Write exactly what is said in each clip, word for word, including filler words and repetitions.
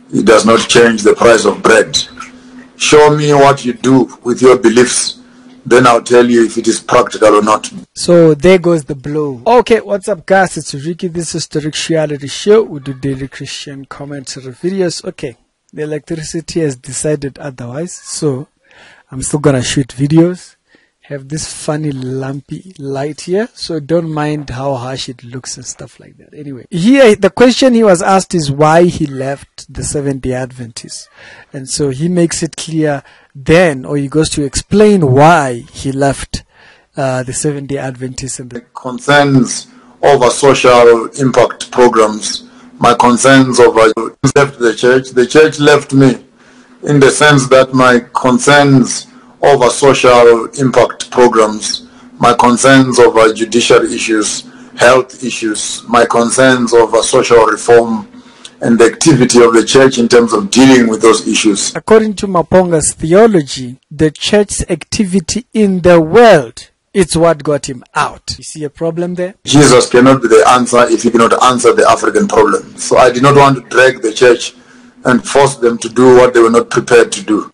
It does not change the price of bread. Show me what you do with your beliefs, then I'll tell you if it is practical or not. So there goes the blow. Okay, what's up guys? It's Ricky. This is the Rick Reality Show. We do daily Christian commentary videos. Okay, the electricity has decided otherwise, so I'm still gonna shoot videos. Have this funny lumpy light here, so don't mind how harsh it looks and stuff like that. Anyway, here the question he was asked is why he left the Seventh-day Adventists, and so he makes it clear then, or he goes to explain why he left uh, the Seventh-day Adventists. And the concerns over social impact programs, my concerns over left the church. The church left me in the sense that my concerns over social impact programs, my concerns over judicial issues, health issues, my concerns over social reform, and the activity of the church in terms of dealing with those issues. According to Maponga's theology, the church's activity in the world, it's what got him out. You see a problem there? Jesus cannot be the answer if he cannot answer the African problem. So I did not want to drag the church and force them to do what they were not prepared to do.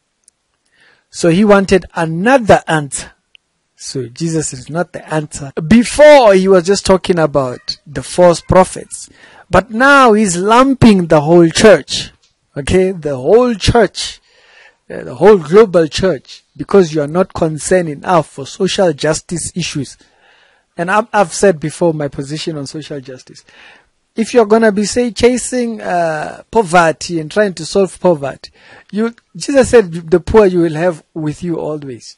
So he wanted another answer. So Jesus is not the answer. Before he was just talking about the false prophets, but now he's lumping the whole church. Okay, the whole church, uh, the whole global church, because you are not concerned enough for social justice issues. And I've, I've said before my position on social justice. If you're going to be, say, chasing uh, poverty and trying to solve poverty, you, Jesus said the poor you will have with you always.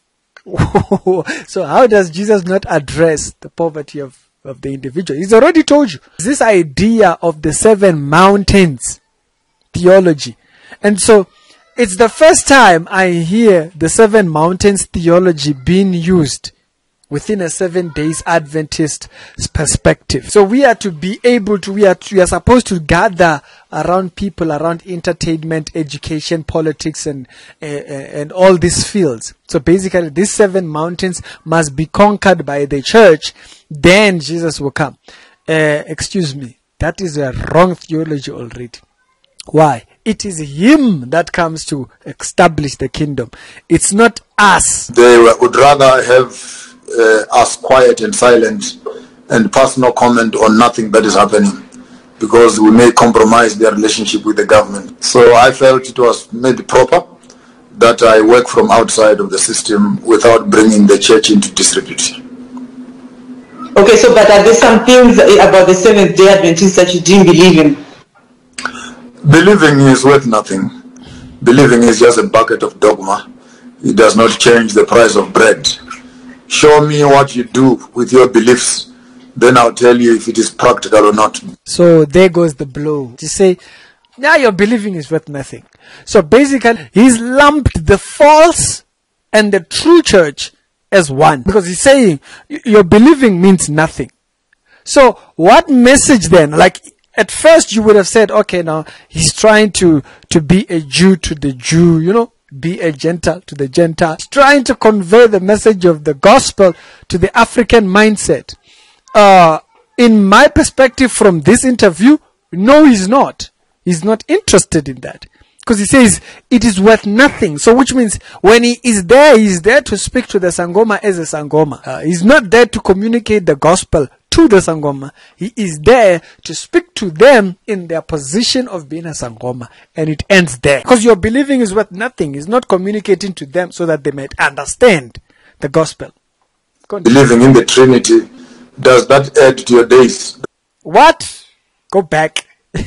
So how does Jesus not address the poverty of, of the individual? He's already told you. This idea of the seven mountains theology. And so it's the first time I hear the seven mountains theology being used within a seven days Adventist perspective. So we are to be able to, we are, to, we are supposed to gather around people, around entertainment, education, politics, and, uh, and all these fields. So basically these seven mountains must be conquered by the church, then Jesus will come. Uh, excuse me, that is a wrong theology already. Why? It is him that comes to establish the kingdom. It's not us. They would rather have Uh, us quiet and silent and pass no comment on nothing that is happening, because we may compromise their relationship with the government. So I felt it was maybe proper that I work from outside of the system without bringing the church into disrepute. Okay, so but are there some things about the Seventh-day Adventists that you didn't believe in? Believing is worth nothing. Believing is just a bucket of dogma. It does not change the price of bread. Show me what you do with your beliefs, then I'll tell you if it is practical or not. So there goes the blow. You say, now your believing is worth nothing. So basically, he's lumped the false and the true church as one. Because he's saying, your believing means nothing. So what message then? Like, at first you would have said, okay, now he's trying to, to be a Jew to the Jew, you know. Be a Gentile to the Gentile. He's trying to convey the message of the gospel to the African mindset. Uh, in my perspective from this interview, no, he's not. He's not interested in that. Because he says it is worth nothing. So which means when he is there, he's there to speak to the Sangoma as a Sangoma. Uh, he's not there to communicate the gospel to the Sangoma. He is there to speak to them in their position of being a Sangoma. And it ends there. Because your believing is worth nothing. He's not communicating to them so that they might understand the gospel. Believing in the Trinity, does that add to your days? What? Go back.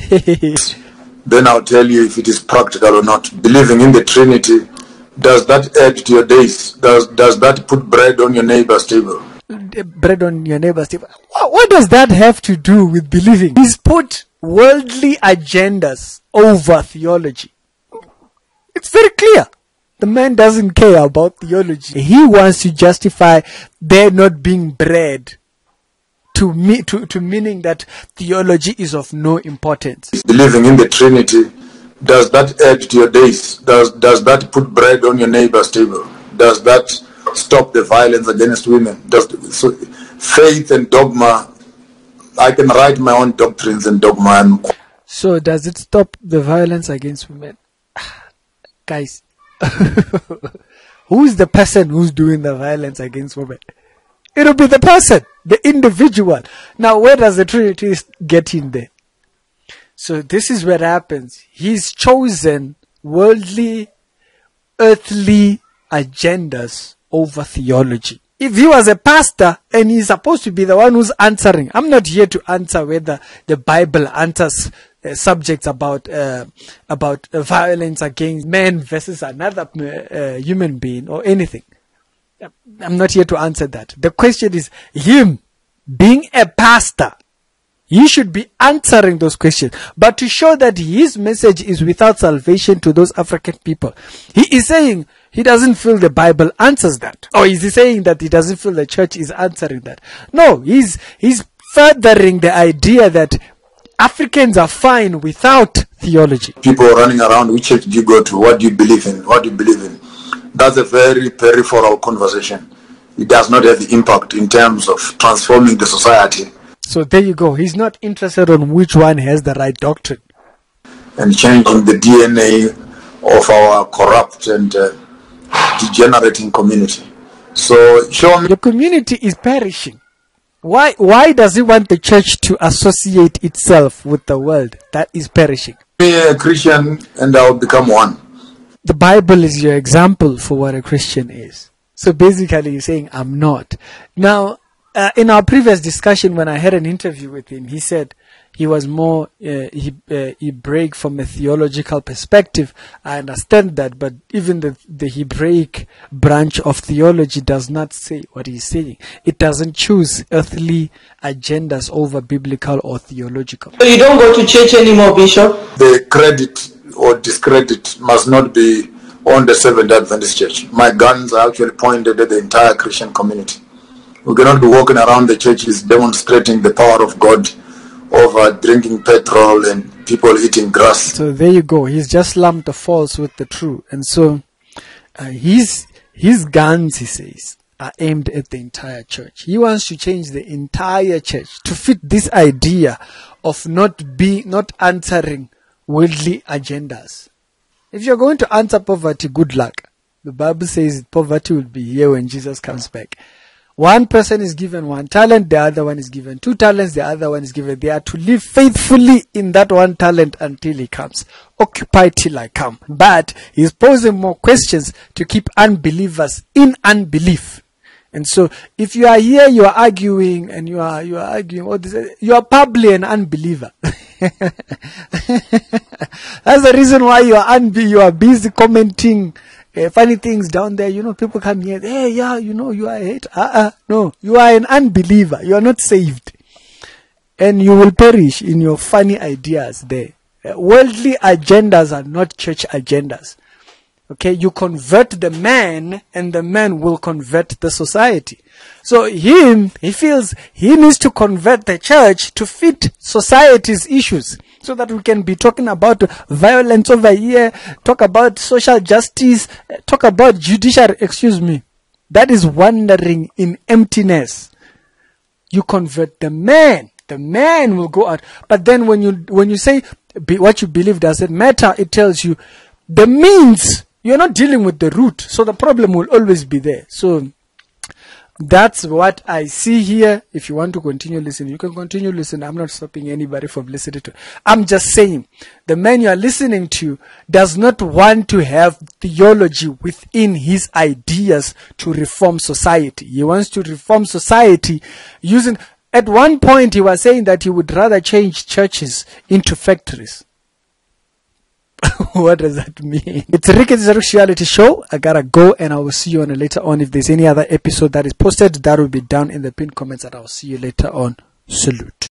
Then I'll tell you if it is practical or not. Believing in the Trinity, does that add to your days? Does, does that put bread on your neighbor's table? Bread on your neighbor's table. What, what does that have to do with believing? He's put worldly agendas over theology. It's very clear. The man doesn't care about theology. He wants to justify there not being bread to me to, to meaning that theology is of no importance. Believing in the Trinity, does that add to your days? Does does that put bread on your neighbor's table? Does that stop the violence against women? Does so faith and dogma? I can write my own doctrines and dogma. And So does it stop the violence against women? Guys, who is the person who's doing the violence against women? It'll be the person, the individual. Now, where does the Trinity get in there? So this is what happens. He's chosen worldly, earthly agendas over theology. If he was a pastor and he's supposed to be the one who's answering, I'm not here to answer whether the Bible answers uh, subjects about uh, about uh, violence against men versus another uh, human being or anything. I'm not here to answer that. The question is him being a pastor. He should be answering those questions. But to show that his message is without salvation to those African people, he is saying he doesn't feel the Bible answers that. Or is he saying that he doesn't feel the church is answering that? No, he's, he's furthering the idea that Africans are fine without theology. People running around, which church do you go to? What do you believe in? What do you believe in? That's a very peripheral conversation. It does not have the impact in terms of transforming the society. So there you go. He's not interested on which one has the right doctrine. And changing the D N A of our corrupt and uh, degenerating community. So show me. The community is perishing. Why, why does he want the church to associate itself with the world that is perishing? Be a Christian and I'll become one. The Bible is your example for what a Christian is. So basically you're saying, I'm not. Now, uh, in our previous discussion, when I had an interview with him, he said he was more, uh, he, uh, Hebraic from a theological perspective. I understand that, but even the, the Hebraic branch of theology does not say what he's saying. It doesn't choose earthly agendas over biblical or theological. So you don't go to church anymore, Bishop? The credit or discredit must not be on the Seventh-day Adventist Church. My guns are actually pointed at the entire Christian community. We cannot be walking around the churches demonstrating the power of God over drinking petrol and people eating grass. So there you go. He's just lumped the false with the true. And so uh, his, his guns, he says, are aimed at the entire church. He wants to change the entire church to fit this idea of not being, not answering worldly agendas. If you're going to answer poverty, good luck. The Bible says poverty will be here when Jesus comes back. One person is given one talent, the other one is given two talents, the other one is given. They are to live faithfully in that one talent until he comes. Occupy till I come. But he's posing more questions to keep unbelievers in unbelief. And so, if you are here, you are arguing, and you are you are arguing. What is it? You are probably an unbeliever. That's the reason why you are unbe- you are busy commenting uh, funny things down there. You know, people come here. Hey, yeah, you know, you are a hater. Uh-uh. No, you are an unbeliever. You are not saved, and you will perish in your funny ideas there. Uh, worldly agendas are not church agendas. Okay, you convert the man and the man will convert the society. So him, he feels he needs to convert the church to fit society's issues so that we can be talking about violence over here, talk about social justice, talk about judiciary, excuse me. That is wandering in emptiness. You convert the man. The man will go out. But then when you, when you say be, what you believe doesn't matter, it tells you the means. You're not dealing with the root, so the problem will always be there. So that's what I see here. If you want to continue listening, you can continue listening. I'm not stopping anybody from listening to. I'm just saying the man you are listening to does not want to have theology within his ideas to reform society. He wants to reform society using. At one point, he was saying that he would rather change churches into factories. What does that mean? It's Ricky's Reality Show. I gotta go, and I will see you on later on. If there's any other episode that is posted, that will be down in the pinned comments, and I will see you later on. Salute.